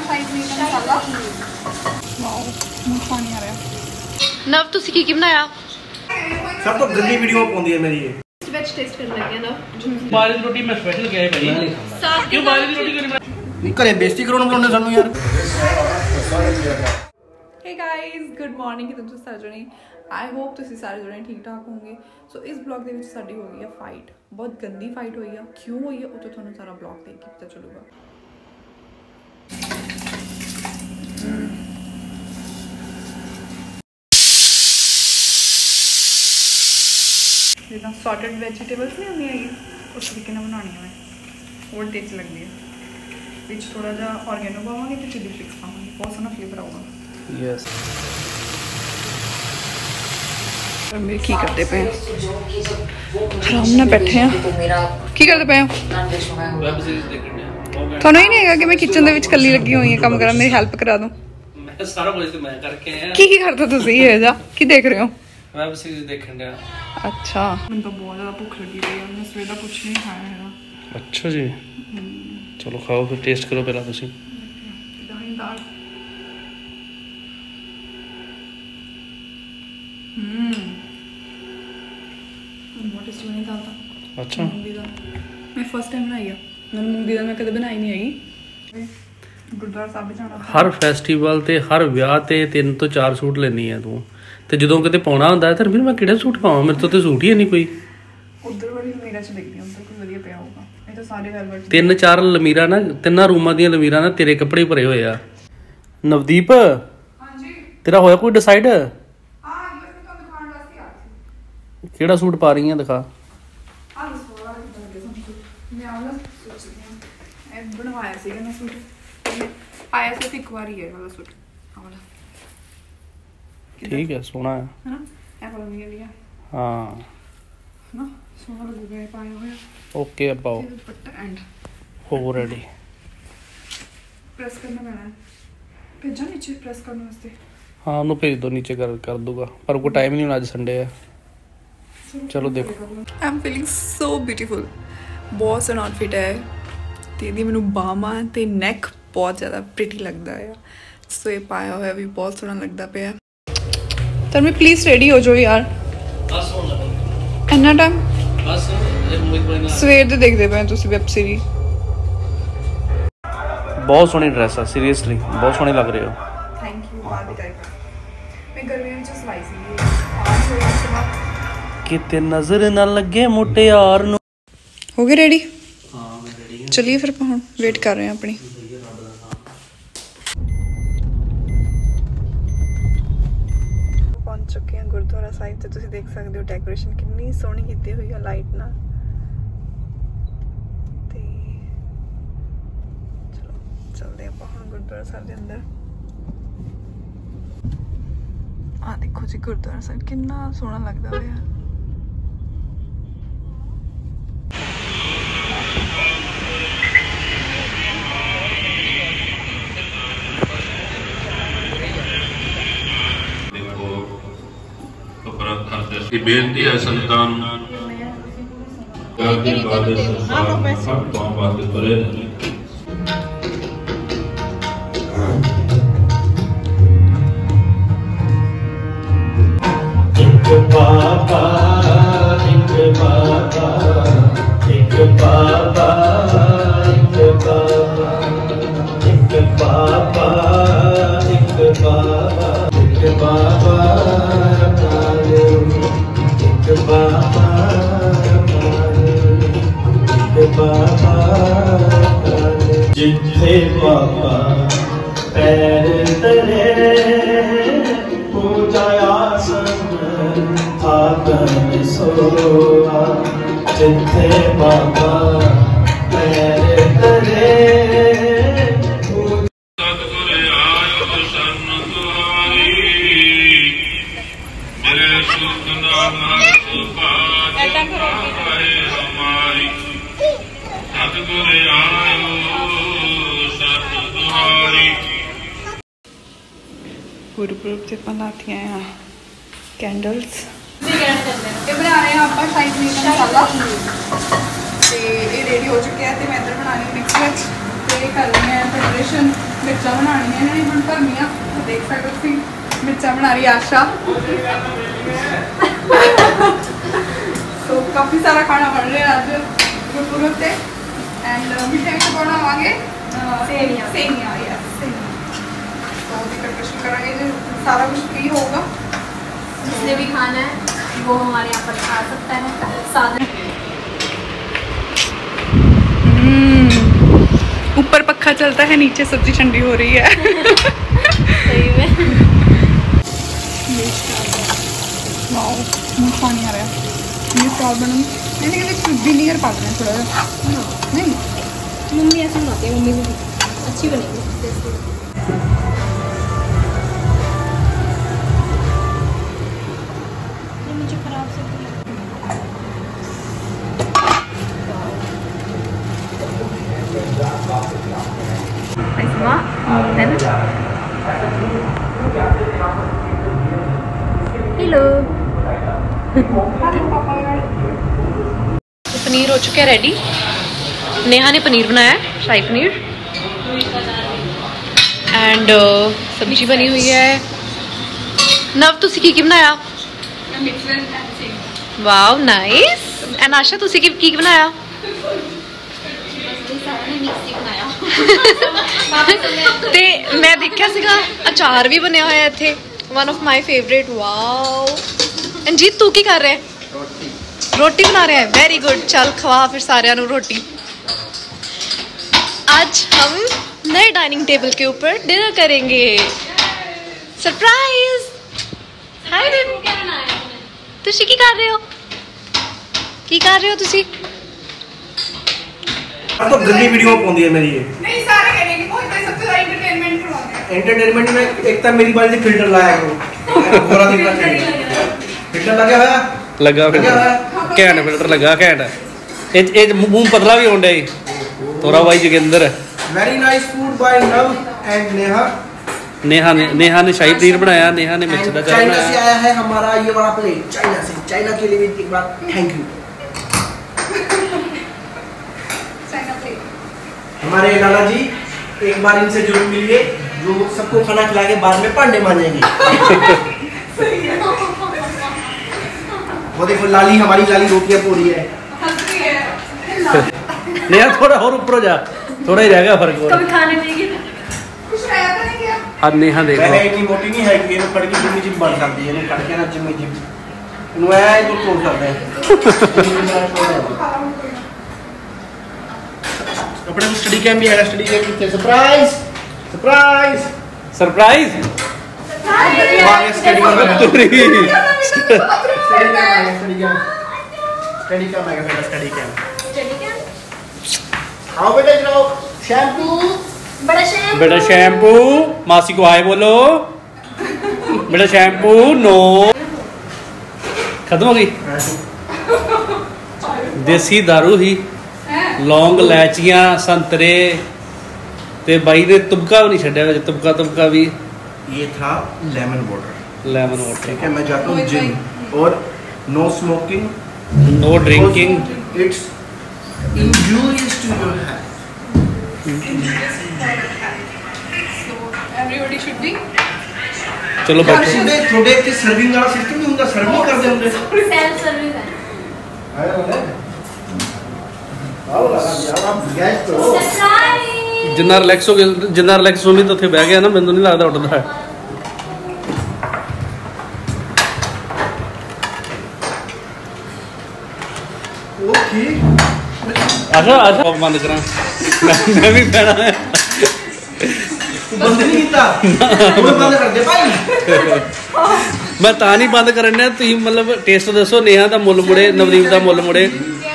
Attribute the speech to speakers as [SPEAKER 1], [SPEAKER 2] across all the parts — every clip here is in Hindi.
[SPEAKER 1] शाही पनीर का मसाला। वाओ मुंह पानी आ रहा है।
[SPEAKER 2] नव तुसी की बनाया?
[SPEAKER 3] सब तो गंदी वीडियो पाउंदी है मेरी ये।
[SPEAKER 2] वेज टेस्ट करने लगे ना।
[SPEAKER 3] बाहर दी रोटी मैं स्पेशल क्या है भाई? क्यों बाहर दी रोटी क्यों नहीं घरे बेइज्जती कराउण बुलाउंदे सानू यार।
[SPEAKER 1] हे गाइस गुड मॉर्निंग तुम सारे जने आई होप तुसी सारे जने ठीक ठाक होंगे। सो इस ब्लॉग दे विच साडी हो गई है फाइट, बहुत गंदी फाइट हुई है। क्यों हुई है वो तो तुहानू सारा ब्लॉग देख के पता चलूगा। जिदा सॉर्टेड वेजिटेबल्स नहीं होंगी है उस तरीके ना बनानी है और टेस्ट लगती है। बीच थोड़ा जा ऑर्गेनो पावांगे तो चिली फ्लेक्स पावांगे, बहुत सोना फ्लेवर आऊगा।
[SPEAKER 3] यस
[SPEAKER 1] मेरे की करते पे आराम ना बैठे हैं की करते पे थानू ही नहीं है कि मैं किचन दे विच कल्ली लगी हुई है काम करा, मेरी हेल्प करा दूं।
[SPEAKER 3] मैं सारा कुछ तो मैं करके आया।
[SPEAKER 1] की करते तुसी ये जा की देख रहे हो?
[SPEAKER 3] वेब सीरीज देखन दे।
[SPEAKER 1] अच्छा मैं तो बहुत ज्यादा भूख लगी हुई है, मैं सवेर दा कुछ नहीं खाया है।
[SPEAKER 3] अच्छा जी चलो खाओ फिर टेस्ट करो पहला तुसी।
[SPEAKER 1] दाल बहुत टेस्टी बनी दाल।
[SPEAKER 3] अच्छा
[SPEAKER 1] मैं फर्स्ट टाइम बनाई है, मैंने मूंग दी दाल मैं कदे बनाई नहीं हैगी। गुरुद्वारा साहब भी जाना
[SPEAKER 3] हर फैसटीवल ते हर ਵਿਆਹ ਤੇ 3 ਤੋਂ 4 ਸੂਟ ਲੈਣੀ ਹੈ ਤੂੰ ਤੇ ਜਦੋਂ ਕਿਤੇ ਪਾਉਣਾ ਹੁੰਦਾ ਤਾਂ ਫਿਰ ਮੈਂ ਕਿਹੜਾ ਸੂਟ ਪਾਵਾਂ? ਮੇਰੇ ਤੋਂ ਤੇ ਸੂਟ ਹੀ ਨਹੀਂ ਕੋਈ।
[SPEAKER 1] ਉਧਰ ਵਾਲੀ ਲਮੀਰਾ ਚ ਦੇਖਦੀ ਹਾਂ, ਉਧਰ ਕੋਈ ਵਧੀਆ ਪਿਆ ਹੋਊਗਾ। ਇਹ ਤਾਂ ਸਾਰੇ ਵੈਲਵਟ
[SPEAKER 3] 3-4 ਲਮੀਰਾ ਨਾ, ਤਿੰਨਾਂ ਰੂਮਾਂ ਦੀਆਂ ਲਮੀਰਾ ਨਾ ਤੇਰੇ ਕੱਪੜੇ ਭਰੇ ਹੋਏ ਆ। ਨਵਦੀਪ
[SPEAKER 1] ਹਾਂਜੀ
[SPEAKER 3] ਤੇਰਾ ਹੋਇਆ ਕੋਈ ਡਿਸਾਈਡ?
[SPEAKER 1] ਹਾਂ ਬਸ ਮੈਂ ਤੁਹਾਨੂੰ ਦਿਖਾਉਣ ਵਾਸਤੇ ਆ ਸੀ।
[SPEAKER 3] ਕਿਹੜਾ ਸੂਟ ਪਾ ਰਹੀ ਆ ਦਿਖਾ।
[SPEAKER 1] ਆ ਦੱਸੋ ਵਾਲਾ ਕਿੱਦਾਂ ਲੱਗੇ ਤੁਹਾਨੂੰ? ਮੈਂ ਆਹ ਸੋਚ ਰਹੀ ਹਾਂ ਇਹ ਬਣਵਾਇਆ ਸੀਗਾ ਮੈਂ ਸੂਟ, ਆਇਆ ਸੀ ਇੱਕ ਵਾਰ ਹੀ ਹੈ ਵਾਲਾ ਸੂਟ। ਆਹ ਵਾਲਾ
[SPEAKER 3] ਠੀਕ ਹੈ ਸੋਹਣਾ ਹੈ
[SPEAKER 1] ਨਾ, ਇਹ ਵਾਲਾ ਨਹੀਂ ਲਿਆ
[SPEAKER 3] ਹਾਂ
[SPEAKER 1] ਨਾ, ਸੋਹਣਾ ਲੱਗੂਗਾ ਇਹ ਪਾਇਆ ਹੋਇਆ।
[SPEAKER 3] ਓਕੇ ਪਾਓ
[SPEAKER 1] ਦੁਪੱਟਾ ਐਂਡ
[SPEAKER 3] ਹੋ ਰੈਡੀ।
[SPEAKER 1] ਪ੍ਰੈਸ ਕਰਨਾ ਪੈਣਾ ਹੈ, ਭੇਜਾਂ ਨੀਚੇ ਪ੍ਰੈਸ ਕਰਨ ਵਾਸਤੇ।
[SPEAKER 3] ਹਾਂ ਉਹਨੂੰ ਭੇਜ ਦੋ ਨੀਚੇ ਕਰ ਦੂਗਾ, ਪਰ ਕੋਈ ਟਾਈਮ ਨਹੀਂ ਹੋਣਾ, ਅੱਜ ਸੰਡੇ ਹੈ। ਚਲੋ ਦੇਖੋ
[SPEAKER 1] I am feeling so beautiful. ਬਹੁਤ ਸੋਹਣਾ ਆਊਟਫਿਟ ਹੈ ਤੇ ਇਹਦੀ ਮੈਨੂੰ ਬਾਹਾਂ ਤੇ ਨੈਕ ਬਹੁਤ ਜ਼ਿਆਦਾ ਪ੍ਰੀਟੀ ਲੱਗਦਾ ਹੈ। ਸੋ ਇਹ ਪਾਇਆ ਹੋਇਆ ਵੀ ਬਹੁਤ ਸੋਹਣਾ ਲੱਗਦਾ ਪਿਆ। ਤਾਂ ਮੈਂ ਪਲੀਜ਼ ਰੈਡੀ ਹੋ ਜਾਓ ਯਾਰ। ਇੰਨਾ ਟਾਈਮ ਸਵੇਰ ਦੇ ਦੇਖਦੇ ਪਏ ਤੁਸੀਂ ਵੈਬ ਸੀਰੀਜ਼।
[SPEAKER 3] ਬਹੁਤ ਸੋਹਣੀ ਡਰੈਸ ਆ, ਸੀਰੀਅਸਲੀ ਬਹੁਤ ਸੋਹਣੇ ਲੱਗ ਰਹੇ ਹੋ।
[SPEAKER 1] Thank you. ਬਾਹਰ ਦੀ ਟਾਈਪ ਮੈਂ ਗਰਮੀਆਂ ਵਿੱਚ ਸਵਾਈ ਸੀ
[SPEAKER 3] ਕਿਤੇ ਨਜ਼ਰ ਨਾ ਲੱਗੇ ਮੁਟਿਆਰ ਨੂੰ।
[SPEAKER 1] ਹੋ ਗਏ ਰੈਡੀ?
[SPEAKER 3] ਹਾਂ ਮੈਂ ਰੈਡੀ ਹਾਂ।
[SPEAKER 1] ਚਲਿਏ ਫਿਰ ਆਪਾਂ ਹੁਣ ਵੇਟ ਕਰ ਰਹੇ ਹਾਂ ਆਪਣੀ। ਪਹੁੰਚ ਚੁੱਕੇ ਹਾਂ ਗੁਰਦੁਆਰਾ ਸਾਹਿਬ ਤੇ ਤੁਸੀਂ ਦੇਖ ਸਕਦੇ ਹੋ ਡੈਕੋਰੇਸ਼ਨ ਕਿੰਨੀ ਸੋਹਣੀ ਕੀਤੀ ਹੋਈ ਹੈ ਲਾਈਟ ਨਾਲ। ਤੇ ਚਲੋ ਚੱਲਦੇ ਆਪਾਂ ਹੁਣ ਗੁਰਦੁਆਰਾ ਸਾਹਿਬ ਦੇ ਅੰਦਰ। ਆ ਦੇਖੋ ਜੀ ਗੁਰਦੁਆਰਾ ਸਾਹਿਬ ਕਿੰਨਾ ਸੋਹਣਾ ਲੱਗਦਾ ਹੋਇਆ।
[SPEAKER 4] की बेनती है संतान के बाद बात करे एक बाबा एक बाबा एक बाबा एक बाबा एक बाबा एक बाबा एक बाबा जिथे बाबा पैर तले पूजा आसन आतन सोआ। जिथे बाबा पैर तले
[SPEAKER 1] गुरुपुरब से अपन लाती हैं यहाँ कैंडल्स। ये बना रहे हैं आप शाही पनीर का मसाला ਤੇ ਇਹ ਰੈਡੀ ਹੋ ਚੁੱਕਿਆ ਤੇ ਮੈਂ ਇੱਧਰ ਬਣਾ ਰਹੀ ਮਿਕਸ ਵਿੱਚ ਤੇ ਕਰ ਰਹੀ ਹਾਂ स्पेशल मिर्चा बनानी है नहीं भरनिया देख सकते मिर्चा बना रही आशा तो काफ़ी सारा खाना बन रहा है आज गुरपुरब से एंड मीठे में बनावांगे सेमिया यस तो डेकोरेशन कराएंगे सारा कुछ फ्री होगा
[SPEAKER 2] जिसने भी खाना है वो हमारे यहाँ पर खा सकता है साथ
[SPEAKER 1] ऊपर पक्का चलता है नीचे सब्जी ठंडी हो रही है
[SPEAKER 2] सही में
[SPEAKER 1] वाओ मुँह पानी आ रहा है ये स्टॉल बना मैंने कभी विनीगर पा देना थोड़ा नहीं
[SPEAKER 2] मम्मी ऐसे बनाती है मम्मी भी अच्छी बनेगी मुझे खराब से हेलो पनीर हो चुका है रेडी नेहा ने पनीर बनाया है शाही पनीर एंड सब्जी बनी हुई है नव तुसी की बनाया वाओ नाइस एंड आशा तुसी की बनाया ते मैं देखा सीगा अचार भी बनया होया इत्थे one of my favourite wow Anjit तू की कर रहा है रोटी बना रहे हैं वेरी गुड चल खवा फिर सारे रोटी आज हम नए डाइनिंग टेबल के ऊपर डिनर करेंगे सरप्राइज हाय तुसी की कर रहे हो तुसी
[SPEAKER 5] तो गंदी वीडियो पौंदी है मेरी ये
[SPEAKER 1] नहीं सारे करेंगे वो सबसे ज्यादा एंटरटेनमेंट करवाना है
[SPEAKER 5] एंटरटेनमेंट में एक तो मेरी बारी से फिल्टर लाया है पूरा दिखना चाहिए फिल्टर लगा हुआ
[SPEAKER 3] लगा फिल्टर घैंट फिल्टर लगा घैंट ए मुंह पतला भी होंडे थोड़ा भाई Joginder
[SPEAKER 5] very nice food by Nav and
[SPEAKER 3] Neha ने शाही पनीर बनाया नेहा ने मिर्च का
[SPEAKER 5] चाइना से आया है हमारा ये वाला प्लेट चाइना के लिए भी एक बार थैंक यू हमारे लाला जी एक बार इनसे जरूर मिलिए जो सबको खाना खिला के बाद में पांडे मांजेंगे वो देखो लाली हमारी लाली रोटियां पूरी है
[SPEAKER 3] नेहा थोड़ा और ऊपर जा थोड़ा ही रहेगा फर्क
[SPEAKER 2] कभी खाने देंगे
[SPEAKER 1] कुछ आया तो नहीं क्या
[SPEAKER 3] अब नेहा देख
[SPEAKER 5] मैं इतनी मोटी नहीं है कि ये कड़ की जिम्मी जिम बन सकती है कड़ के ना जिम्मी जिम इन्हों है तो तोड़ सकते हैं अपने स्टडी कैंप भी है स्टडी कैंप में surprise surprise
[SPEAKER 3] surprise
[SPEAKER 5] study camp आओ बेटा चलो शैम्पू
[SPEAKER 3] बेटा शैम्पू मासी को हाय बोलो बेटा शैम्पू नो खत्म हो गई देसी दारू ही लौंग इलायचियां संतरे ते भाई ने तुबका भी नहीं छड्या तुबका भी
[SPEAKER 5] ये था लेमन वाटर
[SPEAKER 3] ठीक
[SPEAKER 5] है मैं जाता हूँ जिम और no smoking
[SPEAKER 3] no drinking
[SPEAKER 5] it's injurious to your health
[SPEAKER 1] everybody should be
[SPEAKER 3] चलो बैठो
[SPEAKER 5] थोड़े ते सर्विंग वाला सिस्टम नहीं होता सर्व नहीं करते होंगे
[SPEAKER 2] सेल्फ सर्विस है
[SPEAKER 5] आओ लगा आप गैस तो
[SPEAKER 3] जिन्ना रिलैक्स हो गया तो उत्थे बह गया ना मैनू नहीं लगता उठदा है
[SPEAKER 5] ओके
[SPEAKER 3] अच्छा बंद करा मैं भी पैना है
[SPEAKER 5] बंद नहीं कीता बंद कर दे भाई
[SPEAKER 3] मैं ता नहीं बंद करने तुम मतलब टेस्ट दसो नेहा दा मुल मुड़े नवदीप दा मुल मुड़े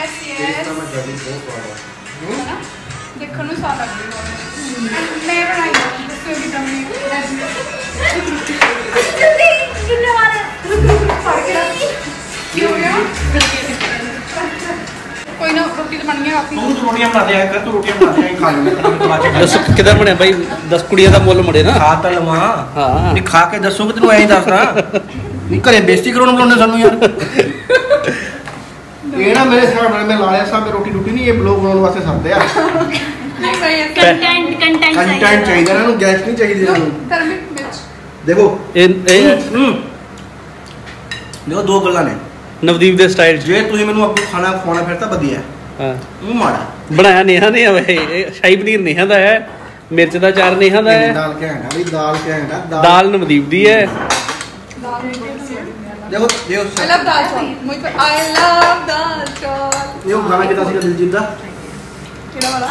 [SPEAKER 1] देखो नु स्वाद लगदा मैं बनाई इसको भी तुमने कितने वाले क्यों गया कोई ना रोटी तो बन गई काफी
[SPEAKER 5] तू रोटियां बना दे कर तू रोटियां बना दे खा ले
[SPEAKER 3] दस किधर बने भाई 10 कुड़ियां दा मुल मुड़े ना
[SPEAKER 5] खा ता लवा
[SPEAKER 3] हां
[SPEAKER 5] नहीं खा के दसोगे तेन ऐ दसना नहीं घरे बेइज्जती कराउण बुलाउने सानू यार ये ना मेरे साहब मैं लाया साहब में रोटी नहीं ये ब्लॉग बनाने वास्ते सादे आ ਕੰਟੈਂਟ ਚਾਹੀਦਾ ਨਾ, ਗੈਸ ਨਹੀਂ ਚਾਹੀਦੀ ਇਹਨਾਂ ਨੂੰ। ਦੇਖੋ
[SPEAKER 3] ਇਹ
[SPEAKER 5] ਦੇਖੋ ਦੋ ਗੱਲਾਂ ਨੇ।
[SPEAKER 3] ਨਵਦੀਪ ਦੇ ਸਟਾਈਲ
[SPEAKER 5] ਜੇ ਤੁਸੀਂ ਮੈਨੂੰ ਅੱਗੋਂ ਖਾਣਾ ਖਵਾਉਣਾ ਫਿਰ ਤਾਂ ਵਧੀਆ ਹੈ,
[SPEAKER 3] ਹਾਂ
[SPEAKER 5] ਉਹ ਮਾੜਾ।
[SPEAKER 3] ਬਣਾਇਆ ਨੇਹਾ ਨੇ ਵੇ, ਇਹ ਸ਼ਾਹੀ ਪਨੀਰ ਨੇਹਾ ਦਾ ਹੈ, ਮਿਰਚ ਦਾ ਚਾਰ ਨੇਹਾ ਦਾ ਹੈ,
[SPEAKER 5] ਦਾਲ ਘੈਂਟ ਆ ਬਈ, ਦਾਲ ਘੈਂਟ ਆ।
[SPEAKER 3] ਦਾਲ ਨਵਦੀਪ ਦੀ ਹੈ।
[SPEAKER 5] ਦੇਖੋ ਦੇਖੋ
[SPEAKER 1] I love dal chawal. I love dal chawal.
[SPEAKER 5] ਇਹ ਗਾਣਾ ਕਿਹਦਾ ਸੀਗਾ ਦਿਲਜੀਤ ਦਾ?
[SPEAKER 1] ਕਿਹੜਾ ਵਾਲਾ?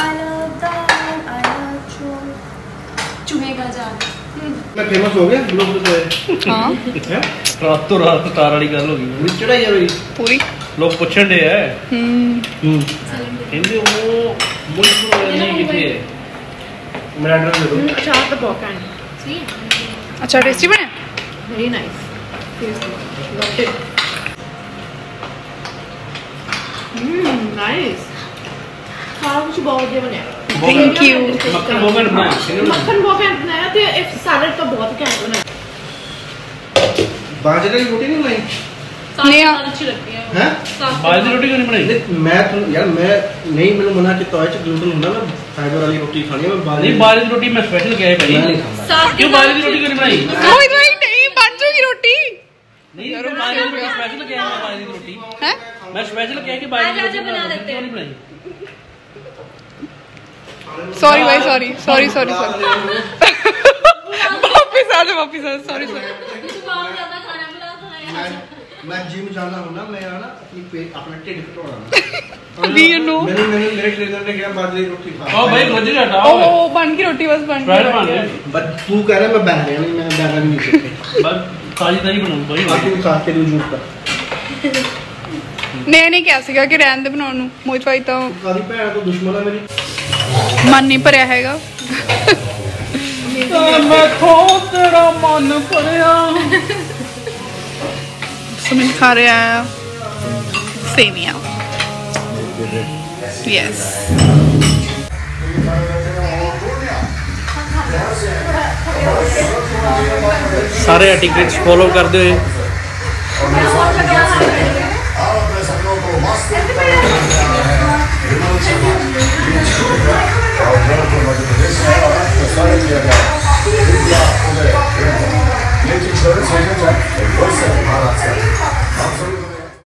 [SPEAKER 2] चुहेगा जान।
[SPEAKER 5] ਮੈਂ ਫੇਮਸ ਹੋ ਗਿਆ ਲੋਕ ਤੋਂ
[SPEAKER 1] ਹਾਂ
[SPEAKER 5] ਹੈ।
[SPEAKER 3] ਰਾਤ ਤੋਂ ਰਾਤ ਸਟਾਰ ਵਾਲੀ ਗੱਲ ਹੋ ਗਈ,
[SPEAKER 5] ਵਿੱਚ ਚੜਾਈ ਆ ਬਈ।
[SPEAKER 1] ਪੂਰੀ
[SPEAKER 3] ਲੋਕ ਪੁੱਛਣ ਦੇ ਹੈ
[SPEAKER 5] ਕਹਿੰਦੇ ਉਹ ਮੁਲਕ ਨਹੀਂ ਕਿੱਥੇ ਹੈ। ਮੇਰਾ ਐਡਰੈਸ ਦੇ ਦਿਓ।
[SPEAKER 2] अचार तो बहुत कैंड सी
[SPEAKER 1] ਅੱਛਾ ਟੇਸਟੀ ਬਣਿਆ।
[SPEAKER 2] वेरी नाइस नाइस सारा कुछ बहुत बढ़िया बनया।
[SPEAKER 1] Thank you.
[SPEAKER 3] ਮੱਖਣ ਮੋਗਨ ਬਣਾਇਆ
[SPEAKER 2] मक्खन बहुत कैंड बनाया थे, एक सैलड तो बहुत कैंड बनाया।
[SPEAKER 5] ਬਾਜਰੇ ਦੀ ਰੋਟੀ ਨਹੀਂ ਬਣਾਈ
[SPEAKER 1] नेहा
[SPEAKER 2] अच्छी लगती है
[SPEAKER 5] ਹੈ।
[SPEAKER 3] ਬਾਜ ਦੀ ਰੋਟੀ ਕਿਉਂ ਨਹੀਂ ਬਣਾਈ?
[SPEAKER 5] ਮੈਂ ਤੁਹਾਨੂੰ ਯਾਰ ਮੈਂ ਨਹੀਂ, ਮੈਨੂੰ ਮਨਾ ਕੀਤਾ ਹੋਇਆ ਚ ਗਲੂਟਨ ਹੁੰਦਾ, ਮੈਂ ਫਾਈਬਰ ਵਾਲੀ ਰੋਟੀ ਖਾਣੀ ਹੈ। ਮੈਂ
[SPEAKER 3] ਨਹੀਂ ਬਾਜ ਦੀ ਰੋਟੀ ਮੈਂ ਸਪੈਸ਼ਲ ਕਿਹਾ ਹੈ ਭਾਈ,
[SPEAKER 5] ਮੈਂ ਨਹੀਂ ਖਾਂਦਾ।
[SPEAKER 3] ਕਿਉਂ ਬਾਜ ਦੀ ਰੋਟੀ ਕਿਉਂ ਨਹੀਂ ਬਣਾਈ?
[SPEAKER 1] ਕੋਈ ਨਹੀਂ ਬਣ ਜੂਗੀ ਰੋਟੀ
[SPEAKER 3] ਨਹੀਂ ਯਾਰ ਬਾਜ ਦੀ ਰੋਟੀ ਸਪੈਸ਼ਲ ਕਿਹਾ ਮੈਂ, ਬਾਜ ਦੀ ਰੋਟੀ
[SPEAKER 1] ਹੈ।
[SPEAKER 3] ਮੈਂ ਸਪੈਸ਼ਲ ਕਿਹਾ ਕਿ ਬਾਜ ਦੀ ਰੋਟੀ ਬਣਾ ਦਿੱਤੇ ਕਿਉਂ ਨਹੀਂ ਬਣਾਈ?
[SPEAKER 1] सॉरी भाई सॉरी सॉरी सॉरी सॉरी वापिस आ जाओ सॉरी
[SPEAKER 5] ਮੈਂ ਜਿਮ ਜਾਣਾ ਹੁੰਦਾ, ਮੈਂ ਨਾ ਆਪਣਾ ਢਿੱਡ ਘਟਾਉਣਾ।
[SPEAKER 1] ਵੀ ਯੂ ਨੋ
[SPEAKER 5] ਮੈਨੂੰ ਮੇਰੇ ਟ੍ਰੇਨਰ ਨੇ ਕਿਹਾ ਬਾਜਰੇ ਦੀ ਰੋਟੀ ਖਾ।
[SPEAKER 3] ਉਹ ਭਾਈ ਰੋਜ਼ ਹੀ ਹਟਾਓ
[SPEAKER 1] ਉਹ ਬਣ ਗਈ ਰੋਟੀ ਬਸ ਬਣ
[SPEAKER 3] ਸਪੈਸ਼ਲ ਬਣ
[SPEAKER 1] ਗਈ
[SPEAKER 3] ਗਈ,
[SPEAKER 5] ਬਟ ਤੂੰ ਕਹਿ ਰਿਹਾ ਮੈਂ ਬੈਠ ਰਿਹਾ ਨਹੀਂ, ਮੈਂ ਬੈਠਾ ਨਹੀਂ ਸਕਦਾ।
[SPEAKER 3] ਬਸ ਤਾਜੀ ਤਾਜੀ ਬਣਾਉਂ ਭਾਈ।
[SPEAKER 5] ਬਾਕੀ ਖਾ ਕੇ ਦੂ ਜੂਸ ਦਾ।
[SPEAKER 1] ਨਹੀਂ ਕਿਹਾ ਸੀਗਾ ਕਿ ਰਹਿਣ ਦੇ ਬਣਾਉਣ ਨੂੰ, ਮੋਹਿਤ ਭਾਈ ਤਾਂ
[SPEAKER 5] ਕਾਦੀ ਭੈਣ ਤੋਂ ਦੁਸ਼ਮਣ ਆ ਮੇਰੀ।
[SPEAKER 1] ਮਨ ਨਹੀਂ ਭਰਿਆ ਹੈਗਾ।
[SPEAKER 3] ਮੈਂ ਖੋ ਤੇਰਾ ਮਨ ਭਰਿਆ।
[SPEAKER 1] सुमित खा रहे हैं सेवियां। यस
[SPEAKER 3] सारे एटिकेट्स फॉलो करते हुए